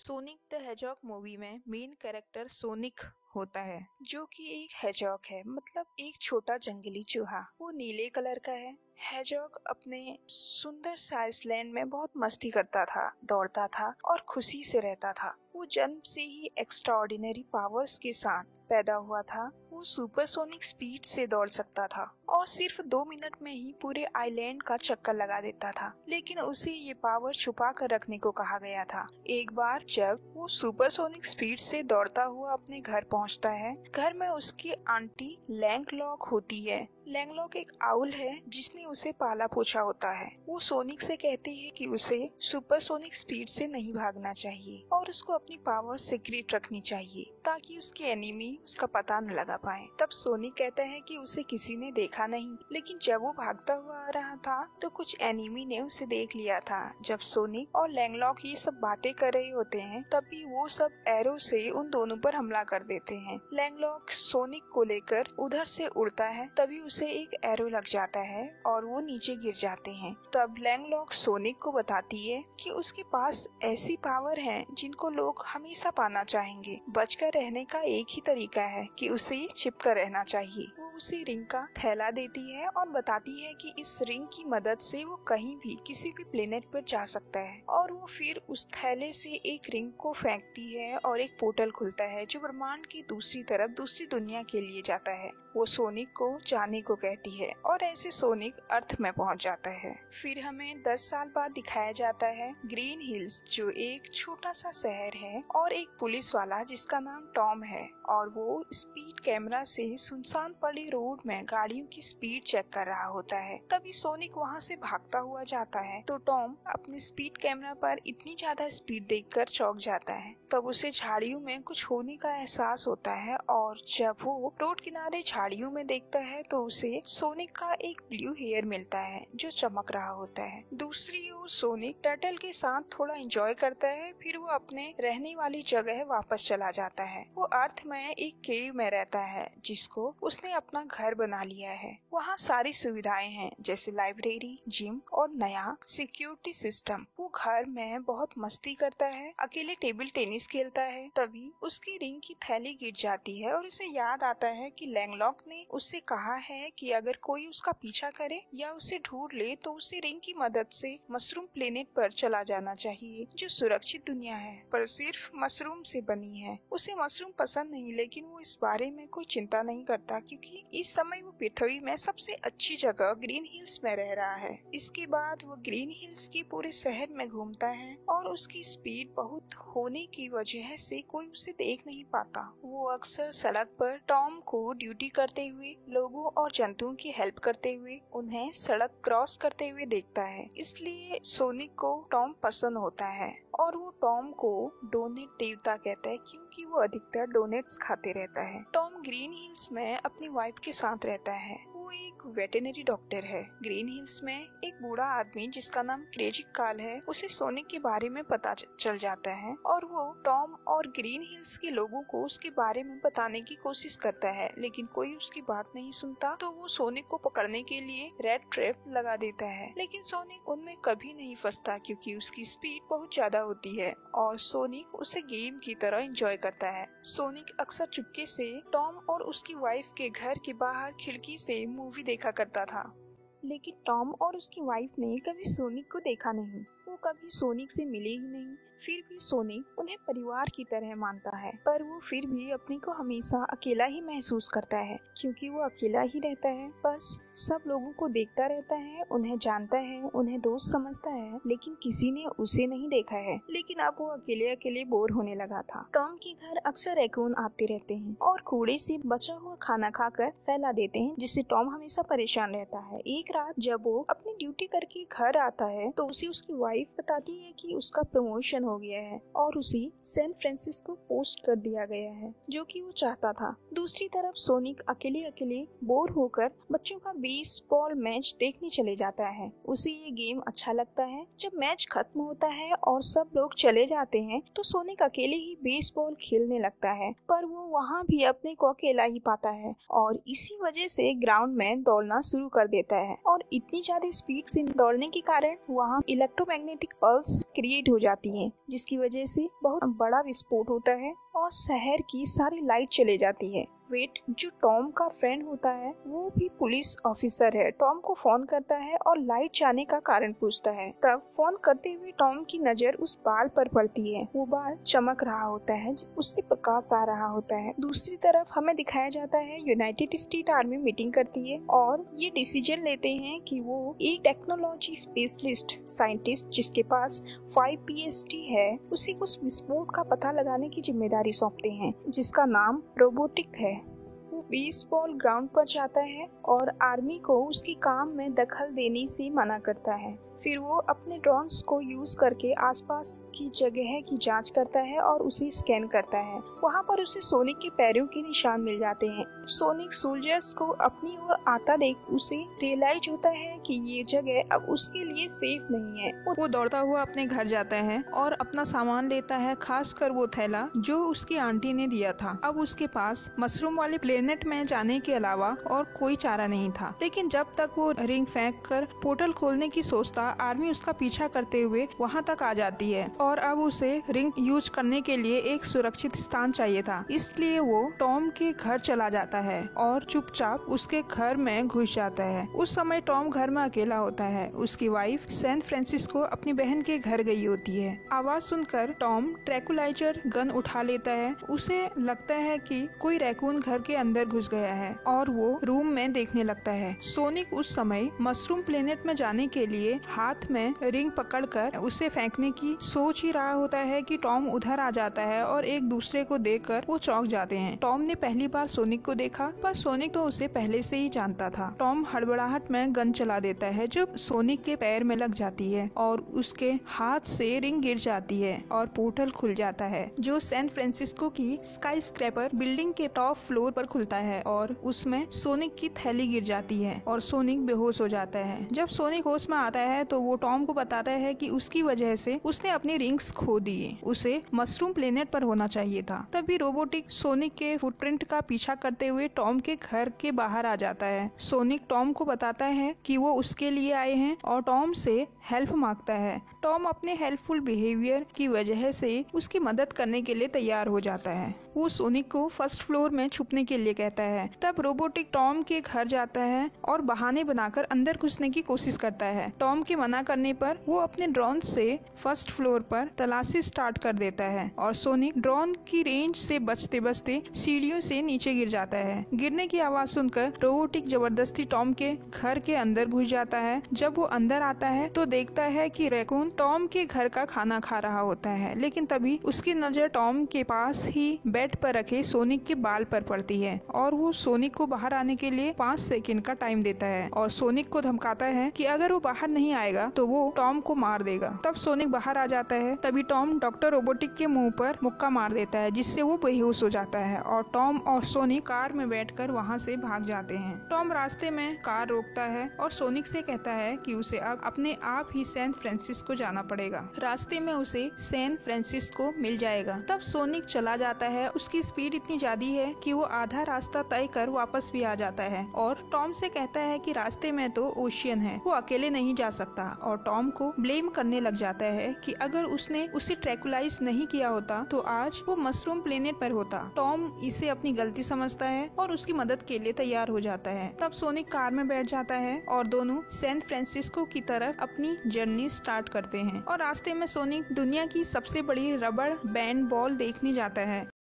Sonic the Hedgehog movie में main character Sonic होता है, जो कि एक हेजॉग है, मतलब एक छोटा जंगली चूहा। वो नीले कलर का है। हेजॉग अपने सुंदर सा आइसलैंड में बहुत मस्ती करता था, दौड़ता था और खुशी से रहता था। वो जन्म से ही एक्स्ट्राऑर्डिनरी पावर्स के साथ पैदा हुआ था। वो सुपरसोनिक स्पीड से दौड़ सकता था और सिर्फ 2 मिनट में ही पूरे आइलैंड का चक्कर लगा देता था, लेकिन उसे ये पावर छुपा कर रखने को कहा गया था। एक बार जब वो सुपरसोनिक स्पीड से दौड़ता हुआ अपने घर पहुंचता है, घर में उसकी आंटी लैंगलॉक होती है। लैंगलॉक एक आउल है जिसने उसे पाला पोछा होता है। वो सोनिक से कहती है कि उसे सुपरसोनिक स्पीड से नहीं भागना चाहिए और उसको अपनी पावर सीक्रेट रखनी चाहिए ताकि उसके एनिमी उसका पता न लगा पाए। तब सोनिक कहता है कि उसे किसी ने देखा नहीं, लेकिन जब वो भागता हुआ आ रहा था तो कुछ एनिमी ने उसे देख लिया था। जब सोनिक और लैंगलॉक ये सब बातें कर रहे होते हैं, तभी वो सब एरो से उन दोनों पर हमला कर देते हैं। लैंगलॉक सोनिक को लेकर उधर से उड़ता है, तभी उसे एक एरो लग जाता है और वो नीचे गिर जाते हैं। तब लैंगलॉक सोनिक को बताती है कि उसके पास ऐसी पावर है जिनको लोग हमेशा पाना चाहेंगे। बचकर रहने का एक ही तरीका है कि उसे चिपकर रहना चाहिए। वो उसे रिंग का थैला देती है और बताती है कि इस रिंग की मदद से वो कहीं भी किसी भी प्लेनेट पर जा सकता है। और वो फिर उस थैले से एक रिंग को फेंकती है और एक पोर्टल खुलता है जो ब्रह्मांड की दूसरी तरफ दूसरी दुनिया के लिए जाता है। वो सोनिक को जाने को कहती है और ऐसे सोनिक अर्थ में पहुंच जाता है। फिर हमें 10 साल बाद दिखाया जाता है ग्रीन हिल्स, जो एक छोटा सा शहर है, और एक पुलिस वाला जिसका नाम टॉम है, और वो स्पीड कैमरा से सुनसान पड़ी रोड में गाड़ियों की स्पीड चेक कर रहा होता है। तभी सोनिक वहाँ से भागता हुआ जाता है तो टॉम अपने स्पीड कैमरा पर इतनी ज्यादा स्पीड देखकर चौंक जाता है। तब उसे झाड़ियों में कुछ होने का एहसास होता है और जब वो रोड किनारे झाड़ियों में देखता है तो उसे सोनिक का एक ब्लू हेयर मिलता है जो चमक रहा होता है। दूसरी ओर सोनिक टर्टल के साथ थोड़ा एंजॉय करता है, फिर वो अपने रहने वाली जगह वापस चला जाता है। वो अर्थ में एक केव में रहता है जिसको उसने अपना घर बना लिया है। वहाँ सारी सुविधाएं हैं जैसे लाइब्रेरी, जिम और नया सिक्योरिटी सिस्टम। वो घर में बहुत मस्ती करता है, अकेले टेबल टेनिस खेलता है। तभी उसकी रिंग की थैली गिर जाती है और उसे याद आता है कि लैंगलॉक ने उससे कहा है कि अगर कोई उसका पीछा करे या उसे ढूंढ ले तो उसे रिंग की मदद से मशरूम प्लेनेट पर चला जाना चाहिए, जो सुरक्षित दुनिया है पर सिर्फ मशरूम से बनी है। उसे मशरूम पसंद नहीं, लेकिन वो इस बारे में कोई चिंता नहीं करता क्योंकि इस समय वो पृथ्वी में सबसे अच्छी जगह ग्रीन हिल्स में रह रहा है। इसके बाद वो ग्रीन हिल्स के पूरे शहर में घूमता है और उसकी स्पीड बहुत होने की वजह से कोई उसे देख नहीं पाता। वो अक्सर सड़क पर टॉम को ड्यूटी करते हुए, लोगों और जंतुओं की हेल्प करते हुए, उन्हें सड़क क्रॉस करते हुए देखता है। इसलिए सोनिक को टॉम पसंद होता है और वो टॉम को डोनेट देवता कहता है क्योंकि वो अधिकतर डोनेट्स खाते रहता है। टॉम ग्रीन हिल्स में अपनी वाइफ के साथ रहता है। वो एक वेटरनरी डॉक्टर है। ग्रीन हिल्स में एक बूढ़ा आदमी जिसका नाम क्रेजी कार्ल है, उसे सोनिक के बारे में पता चल जाता है और वो टॉम और ग्रीन हिल्स के लोगों को उसके बारे में बताने की कोशिश करता है, लेकिन कोई उसकी बात नहीं सुनता। तो वो सोनिक को पकड़ने के लिए रेड ट्रैप लगा देता है, लेकिन सोनिक उनमें कभी नहीं फंसता क्योंकि उसकी स्पीड बहुत ज्यादा होती है और सोनिक उसे गेम की तरह एंजॉय करता है। सोनिक अक्सर चुपके से टॉम और उसकी वाइफ के घर के बाहर खिड़की से मूवी देखा करता था, लेकिन टॉम और उसकी वाइफ ने कभी सोनिक को देखा नहीं। वो कभी सोनिक से मिले ही नहीं। फिर भी सोनिक उन्हें परिवार की तरह मानता है, पर वो फिर भी अपने को हमेशा अकेला ही महसूस करता है क्योंकि वो अकेला ही रहता है। बस सब लोगों को देखता रहता है, उन्हें जानता है, उन्हें दोस्त समझता है, लेकिन किसी ने उसे नहीं देखा है। लेकिन अब वो अकेले अकेले बोर होने लगा था। टॉम के घर अक्सर रैकून आते रहते हैं और कूड़े से बचा हुआ खाना खाकर फैला देते हैं, जिससे टॉम हमेशा परेशान रहता है। एक रात जब वो अपनी ड्यूटी करके घर आता है तो उसे उसकी वाइफ बताती है कि उसका प्रमोशन हो गया है और उसे सैन फ्रांसिस्को पोस्ट कर दिया गया है, जो कि वो चाहता था। दूसरी तरफ सोनिक अकेले अकेले बोर होकर बच्चों का बेसबॉल मैच देखने चले जाता है। उसे ये गेम अच्छा लगता है। जब मैच खत्म होता है और सब लोग चले जाते हैं तो सोनिक अकेले ही बेसबॉल खेलने लगता है, पर वो वहाँ भी अपने को अकेला ही पाता है और इसी वजह से ग्राउंड में दौड़ना शुरू कर देता है और इतनी ज्यादा स्पीड से दौड़ने के कारण वहाँ इलेक्ट्रोमैग्नेटिक पल्स क्रिएट हो जाती है, जिसकी वजह से बहुत बड़ा विस्फोट होता है और शहर की सारी लाइट चले जाती है। वेट, जो टॉम का फ्रेंड होता है, वो भी पुलिस ऑफिसर है, टॉम को फोन करता है और लाइट जाने का कारण पूछता है। तब फोन करते हुए टॉम की नजर उस बाल पर पड़ती है। वो बाल चमक रहा होता है, उससे प्रकाश आ रहा होता है। दूसरी तरफ हमें दिखाया जाता है यूनाइटेड स्टेट आर्मी मीटिंग करती है और ये डिसीजन लेते हैं कि वो एक टेक्नोलॉजी स्पेशलिस्ट साइंटिस्ट जिसके पास 5 PhD है, उसी को विस्फोट का पता लगाने की जिम्मेदारी सौंपते हैं, जिसका नाम रोबोटिक है। वो बेसबॉल ग्राउंड पर जाता है और आर्मी को उसके काम में दखल देने से मना करता है। फिर वो अपने ड्रोन्स को यूज करके आसपास की जगह की जांच करता है और उसे स्कैन करता है। वहाँ पर उसे सोनिक के पैरों के निशान मिल जाते हैं। सोनिक सोल्जर्स को अपनी ओर आता देख उसे रियलाइज होता है कि ये जगह अब उसके लिए सेफ नहीं है। वो दौड़ता हुआ अपने घर जाता है और अपना सामान लेता है, खासकर वो थैला जो उसकी आंटी ने दिया था। अब उसके पास मशरूम वाले प्लेनेट में जाने के अलावा और कोई चारा नहीं था, लेकिन जब तक वो रिंग फेंक कर पोर्टल खोलने की सोचता, आर्मी उसका पीछा करते हुए वहां तक आ जाती है और अब उसे रिंग यूज करने के लिए एक सुरक्षित स्थान चाहिए था। इसलिए वो टॉम के घर चला जाता है और चुपचाप उसके घर में घुस जाता है। उस समय टॉम घर में अकेला होता है। उसकी वाइफ सैन फ्रांसिस्को अपनी बहन के घर गई होती है। आवाज सुनकर टॉम ट्रैंकुलाइजर गन उठा लेता है। उसे लगता है कि कोई रैकून घर के अंदर घुस गया है और वो रूम में देखने लगता है। सोनिक उस समय मशरूम प्लेनेट में जाने के लिए हाथ में रिंग पकड़कर उसे फेंकने की सोच ही रहा होता है कि टॉम उधर आ जाता है और एक दूसरे को देखकर वो चौंक जाते हैं। टॉम ने पहली बार सोनिक को देखा, पर सोनिक तो उसे पहले से ही जानता था। टॉम हड़बड़ाहट में गन चला देता है जो सोनिक के पैर में लग जाती है और उसके हाथ से रिंग गिर जाती है और पोर्टल खुल जाता है जो सैन फ्रांसिस्को की स्काई स्क्रैपर बिल्डिंग के टॉप फ्लोर पर खुलता है और उसमें सोनिक की थैली गिर जाती है और सोनिक बेहोश हो जाता है। जब सोनिक होश में आता है तो वो टॉम को बताता है कि उसकी वजह से उसने अपनी रिंग्स खो दिए, उसे मशरूम प्लेनेट पर होना चाहिए था। तभी रोबोटिक सोनिक के फुटप्रिंट का पीछा करते हुए टॉम के घर के बाहर आ जाता है। सोनिक टॉम को बताता है कि वो उसके लिए आए हैं और टॉम से हेल्प मांगता है। टॉम अपने हेल्पफुल बिहेवियर की वजह से उसकी मदद करने के लिए तैयार हो जाता है। वो सोनिक को फर्स्ट फ्लोर में छुपने के लिए कहता है। तब रोबोटिक टॉम के घर जाता है और बहाने बनाकर अंदर घुसने की कोशिश करता है। टॉम के मना करने पर वो अपने ड्रोन से फर्स्ट फ्लोर पर तलाशी स्टार्ट कर देता है और सोनिक ड्रोन की रेंज से बचते बचते सीढ़ियों से नीचे गिर जाता है। गिरने की आवाज सुनकर रोबोटिक जबरदस्ती टॉम के घर के अंदर घुस जाता है। जब वो अंदर आता है तो देखता है कि रैकून टॉम के घर का खाना खा रहा होता है, लेकिन तभी उसकी नजर टॉम के पास ही बेड पर रखे सोनिक के बाल पर पड़ती है और वो सोनिक को बाहर आने के लिए 5 सेकंड का टाइम देता है और सोनिक को धमकाता है कि अगर वो बाहर नहीं आएगा तो वो टॉम को मार देगा। तब सोनिक बाहर आ जाता है। तभी टॉम डॉक्टर रोबोटिक के मुंह पर मुक्का मार देता है जिससे वो बेहोश हो जाता है और टॉम और सोनिक कार में बैठकर वहाँ से भाग जाते हैं। टॉम रास्ते में कार रोकता है और सोनिक से कहता है कि उसे अब अपने आप ही सैन फ्रांसिस्को जाना पड़ेगा। रास्ते में उसे सैन फ्रांसिस्को मिल जाएगा। तब सोनिक चला जाता है। उसकी स्पीड इतनी ज्यादा है कि वो आधा रास्ता तय कर वापस भी आ जाता है और टॉम से कहता है कि रास्ते में तो ओशियन है, वो अकेले नहीं जा सकता और टॉम को ब्लेम करने लग जाता है कि अगर उसने उसे ट्रैंकुलाइज नहीं किया होता तो आज वो मशरूम प्लेनेट पर होता। टॉम इसे अपनी गलती समझता है और उसकी मदद के लिए तैयार हो जाता है। तब सोनिक कार में बैठ जाता है और दोनों सैन फ्रांसिस्को की तरफ अपनी जर्नी स्टार्ट करते हैं और रास्ते में सोनिक दुनिया की सबसे बड़ी रबड़ बैंड बॉल देखने जाता है।